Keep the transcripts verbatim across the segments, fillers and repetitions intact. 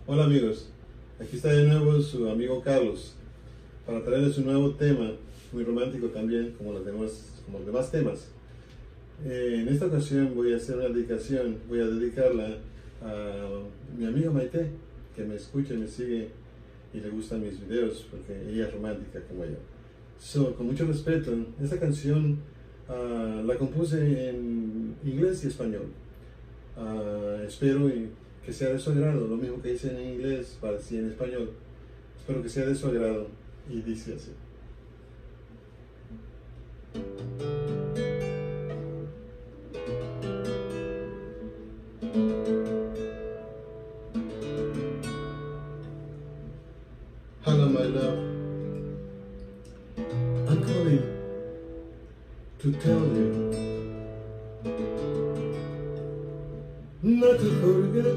Hola amigos, aquí está de nuevo su amigo Carlos para traerles un nuevo tema, muy romántico también, como los demás, como los demás temas. Eh, en esta ocasión voy a hacer una dedicación, voy a dedicarla a mi amiga Maite, que me escucha y me sigue y le gustan mis videos porque ella es romántica como yo. So, con mucho respeto, esta canción uh, la compuse en inglés y español. Uh, espero que sea de su agrado, lo mismo que hice en inglés para decir en español. Espero que sea de su agrado y dice así. Hello my love, I'm calling to tell you not to forget,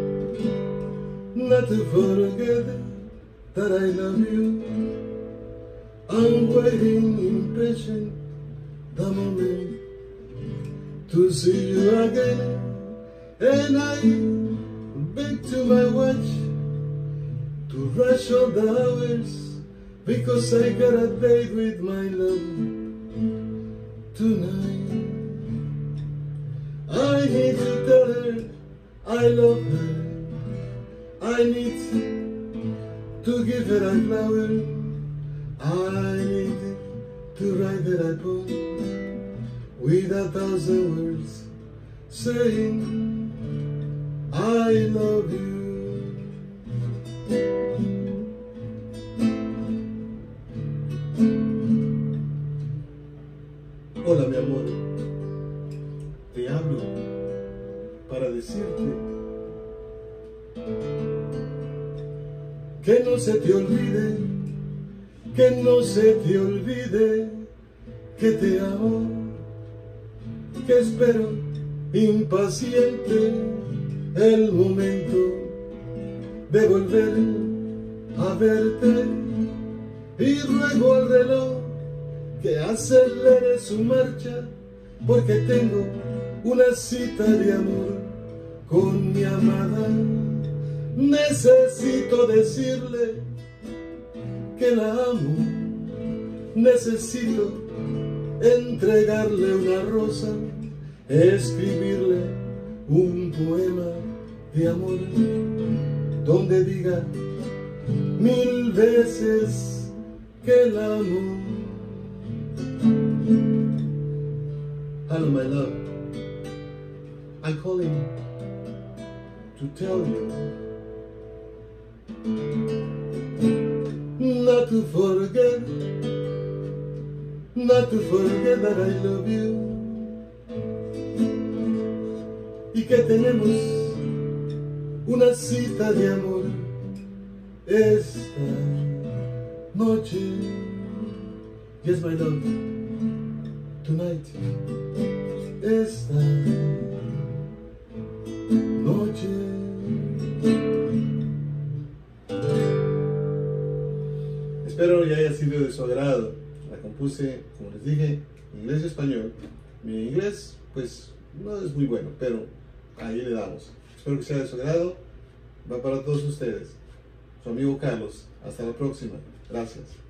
not to forget that I love you. I'm waiting impatient the moment to see you again, and I beg to my watch to rush all the hours, because I got a date with my love tonight. I need to tell her I love her. I need to give her a flower. I need to write her a poem with a thousand words saying I love you. Hola mi amor, te hablo para decirte que no se te olvide, que no se te olvide que te amo, que espero impaciente el momento de volver a verte, y ruego al reloj que acelere su marcha, porque tengo una cita de amor con mi amada. Necesito decirle que la amo, necesito entregarle una rosa, escribirle un poema de amor donde diga mil veces que la amo. Hello my love, I'm calling to tell you not to forget, not to forget that I love you, y que tenemos una cita de amor esta noche. Yes my love, tonight, esta noche. Espero que haya sido de su agrado. La compuse, como les dije, en inglés y español. Mi inglés, pues, no es muy bueno, pero ahí le damos. Espero que sea de su agrado. Va para todos ustedes. Su amigo Carlos. Hasta la próxima. Gracias.